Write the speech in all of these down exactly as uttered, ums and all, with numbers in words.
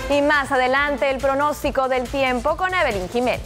Y más adelante el pronóstico del tiempo con Evelyn Jiménez.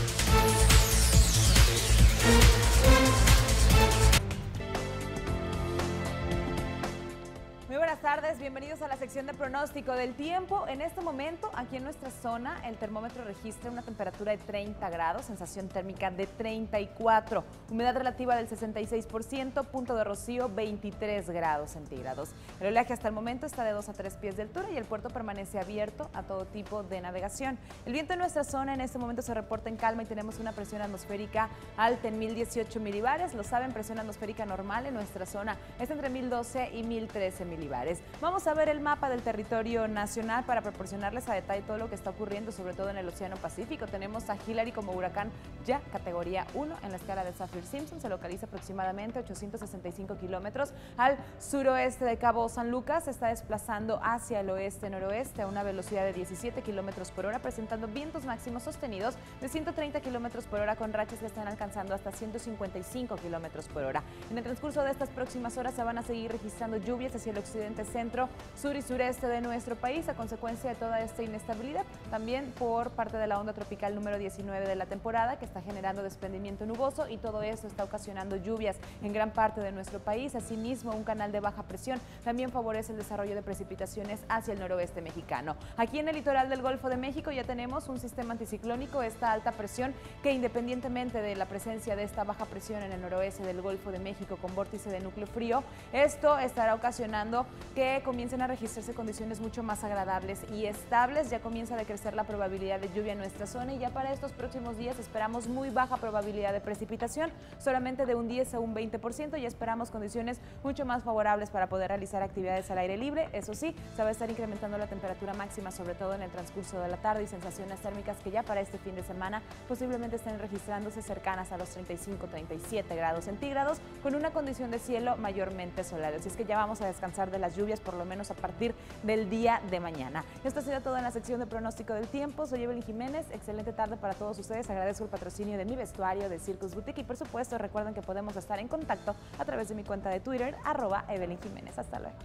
Muy buenas tardes, bienvenidos a la sección de pronóstico del tiempo. En este momento, aquí en nuestra zona, el termómetro registra una temperatura de treinta grados, sensación térmica de treinta y cuatro, humedad relativa del sesenta y seis por ciento, punto de rocío veintitrés grados centígrados. El oleaje hasta el momento está de dos a tres pies de altura y el puerto permanece abierto a todo tipo de navegación. El viento en nuestra zona en este momento se reporta en calma y tenemos una presión atmosférica alta en mil dieciocho milibares. Lo saben, presión atmosférica normal en nuestra zona es entre mil doce y mil trece milibares. Vamos a ver el mapa del territorio nacional para proporcionarles a detalle todo lo que está ocurriendo, sobre todo en el Océano Pacífico. Tenemos a Hilary como huracán ya categoría uno en la escala de Saffir-Simpson. Se localiza aproximadamente ochocientos sesenta y cinco kilómetros al suroeste de Cabo San Lucas. Se está desplazando hacia el oeste-noroeste a una velocidad de diecisiete kilómetros por hora, presentando vientos máximos sostenidos de ciento treinta kilómetros por hora con rachas que están alcanzando hasta ciento cincuenta y cinco kilómetros por hora. En el transcurso de estas próximas horas se van a seguir registrando lluvias hacia el occidente, centro, sur y sureste de nuestro país a consecuencia de toda esta inestabilidad, también por parte de la onda tropical número diecinueve de la temporada que está generando desprendimiento nuboso y todo esto está ocasionando lluvias en gran parte de nuestro país. Asimismo, un canal de baja presión también favorece el desarrollo de precipitaciones hacia el noroeste mexicano. Aquí en el litoral del Golfo de México ya tenemos un sistema anticiclónico, esta alta presión que independientemente de la presencia de esta baja presión en el noroeste del Golfo de México con vórtice de núcleo frío, esto estará ocasionando que comiencen a registrarse condiciones mucho más agradables y estables. Ya comienza a decrecer la probabilidad de lluvia en nuestra zona y ya para estos próximos días esperamos muy baja probabilidad de precipitación, solamente de un diez a un veinte por ciento, y esperamos condiciones mucho más favorables para poder realizar actividades al aire libre. Eso sí, se va a estar incrementando la temperatura máxima, sobre todo en el transcurso de la tarde, y sensaciones térmicas que ya para este fin de semana posiblemente estén registrándose cercanas a los treinta y cinco a treinta y siete grados centígrados, con una condición de cielo mayormente soleado. Así es que ya vamos a descansar de las lluvias por lo menos a partir del día de mañana. Esto ha sido todo en la sección de pronóstico del tiempo. Soy Evelyn Jiménez, excelente tarde para todos ustedes. Agradezco el patrocinio de mi vestuario de Circus Boutique y por supuesto recuerden que podemos estar en contacto a través de mi cuenta de Twitter, arroba Evelyn Jiménez. Hasta luego.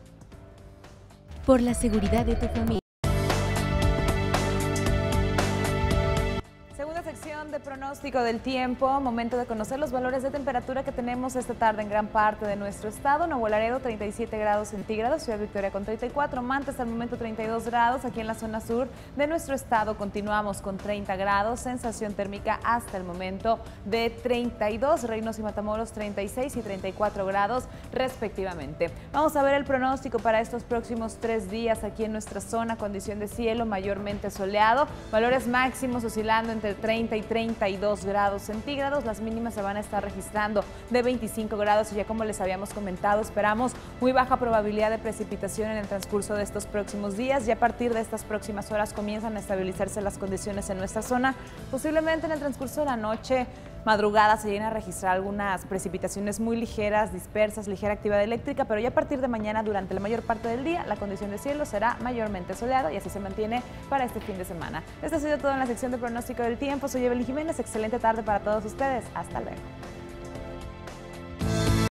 Por la seguridad de tu familia. Sección de pronóstico del tiempo, momento de conocer los valores de temperatura que tenemos esta tarde en gran parte de nuestro estado. Nuevo Laredo treinta y siete grados centígrados, Ciudad Victoria con treinta y cuatro, Manta hasta el momento treinta y dos grados, aquí en la zona sur de nuestro estado continuamos con treinta grados, sensación térmica hasta el momento de treinta y dos, Reynosa y Matamoros treinta y seis y treinta y cuatro grados respectivamente. Vamos a ver el pronóstico para estos próximos tres días aquí en nuestra zona, condición de cielo mayormente soleado, valores máximos oscilando entre treinta y treinta y dos grados centígrados, las mínimas se van a estar registrando de veinticinco grados y ya como les habíamos comentado esperamos muy baja probabilidad de precipitación en el transcurso de estos próximos días. Ya a partir de estas próximas horas comienzan a estabilizarse las condiciones en nuestra zona, posiblemente en el transcurso de la noche, madrugada se llegan a registrar algunas precipitaciones muy ligeras, dispersas, ligera actividad eléctrica, pero ya a partir de mañana durante la mayor parte del día la condición de cielo será mayormente soleada y así se mantiene para este fin de semana. Esto ha sido todo en la sección de pronóstico del tiempo. Soy Evelyn Jiménez, excelente tarde para todos ustedes. Hasta luego.